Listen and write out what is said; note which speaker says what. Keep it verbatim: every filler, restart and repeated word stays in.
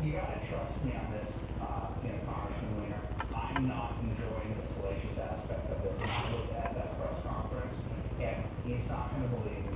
Speaker 1: You gotta trust me on this, uh, you know, Congressman Weiner. I'm not enjoying the salacious aspect of this. And I was at that press conference, and he's not gonna believe me.